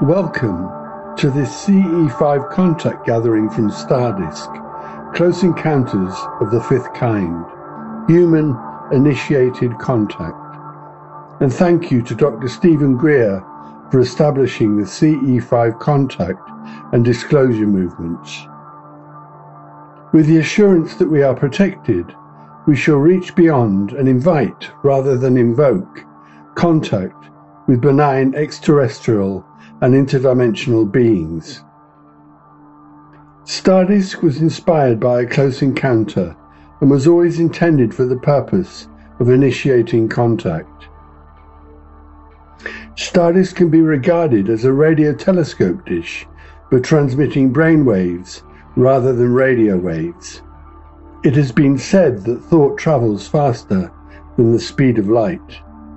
Welcome to this CE5 contact gathering from Stardisk, Close Encounters of the Fifth Kind, Human Initiated Contact. And thank you to Dr. Stephen Greer for establishing the CE5 contact and disclosure movements. With the assurance that we are protected, we shall reach beyond and invite, rather than invoke, contact with benign extraterrestrial and interdimensional beings. Stardisk was inspired by a close encounter and was always intended for the purpose of initiating contact. Stardisk can be regarded as a radio telescope dish for transmitting brainwaves rather than radio waves. It has been said that thought travels faster than the speed of light.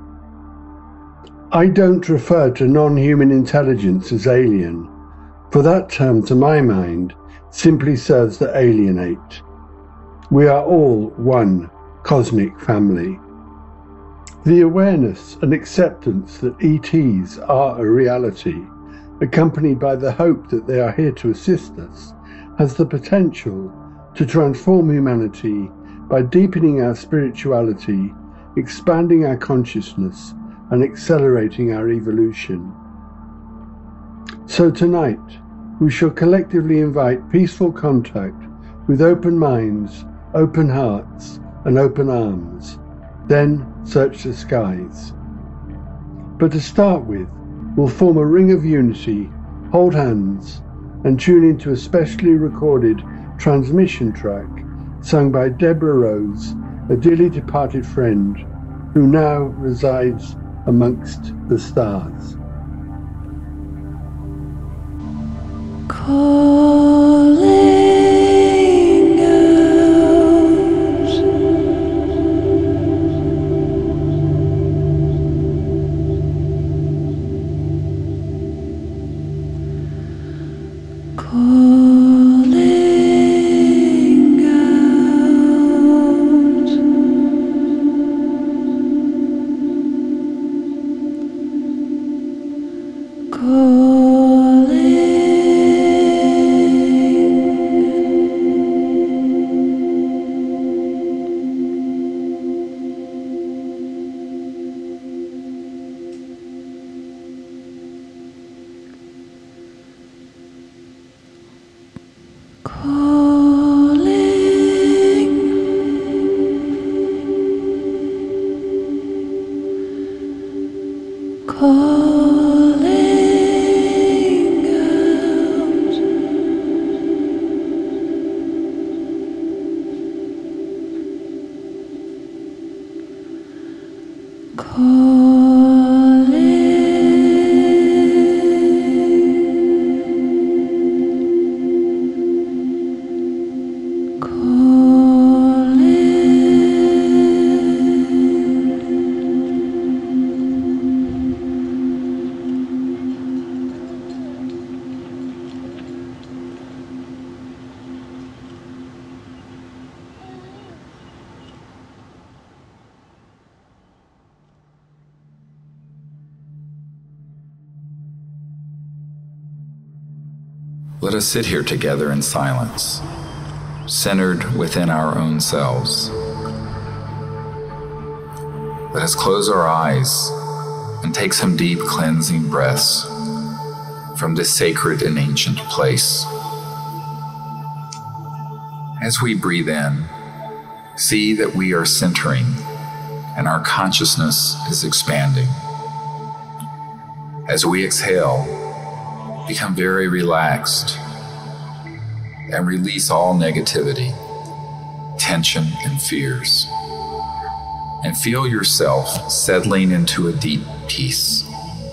I don't refer to non-human intelligence as alien, for that term, to my mind, simply serves to alienate. We are all one cosmic family. The awareness and acceptance that ETs are a reality, accompanied by the hope that they are here to assist us, has the potential to transform humanity by deepening our spirituality, expanding our consciousness, and accelerating our evolution. So tonight, we shall collectively invite peaceful contact with open minds, open hearts, and open arms, then search the skies. But to start with, we'll form a ring of unity, hold hands, and tune into a specially recorded transmission track sung by Deborah Rose, a dearly departed friend who now resides amongst the stars. Calling out, calling out, calling. Let us sit here together in silence, centered within our own selves. Let us close our eyes and take some deep cleansing breaths from this sacred and ancient place. As we breathe in, see that we are centering and our consciousness is expanding. As we exhale, become very relaxed and release all negativity, tension, and fears. And feel yourself settling into a deep peace.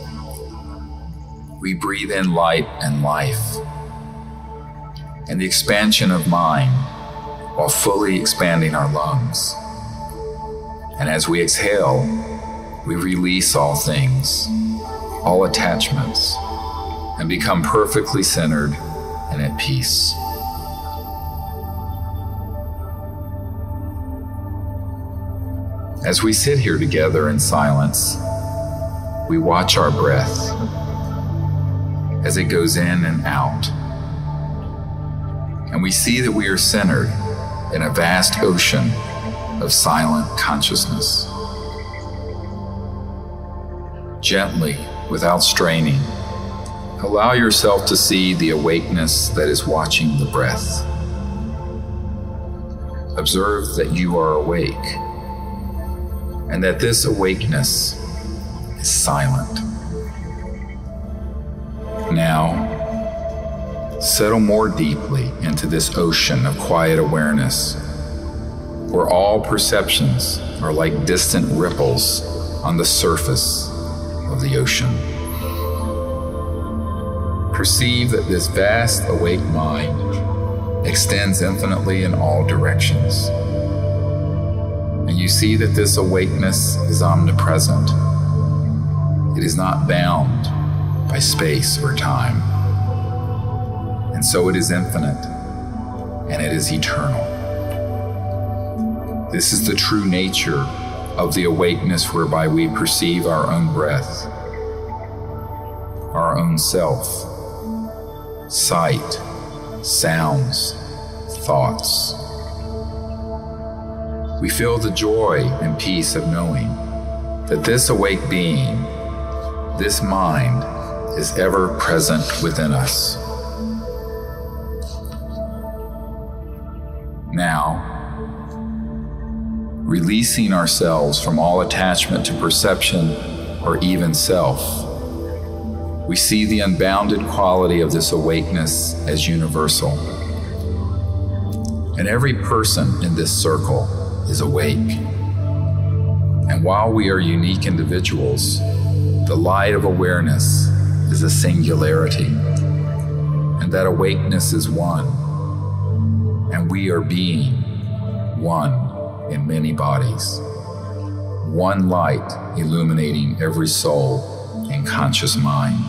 We breathe in light and life and the expansion of mind while fully expanding our lungs. And as we exhale, we release all things, all attachments, and become perfectly centered and at peace. As we sit here together in silence, we watch our breath. as it goes in and out. And we see that we are centered in a vast ocean of silent consciousness. Gently, without straining, allow yourself to see the awakeness that is watching the breath. Observe that you are awake, and that this awakeness is silent. Now, settle more deeply into this ocean of quiet awareness, where all perceptions are like distant ripples on the surface of the ocean. Perceive that this vast awake mind extends infinitely in all directions. And you see that this awakeness is omnipresent. It is not bound by space or time. And so it is infinite, and it is eternal. This is the true nature of the awakeness whereby we perceive our own breath, our own self, sight, sounds, thoughts. We feel the joy and peace of knowing that this awake being, this mind, is ever present within us. Now, releasing ourselves from all attachment to perception or even self, we see the unbounded quality of this awakeness as universal. And every person in this circle is awake. And while we are unique individuals, the light of awareness is a singularity, and that awakeness is one, and we are being one in many bodies, one light illuminating every soul and conscious mind.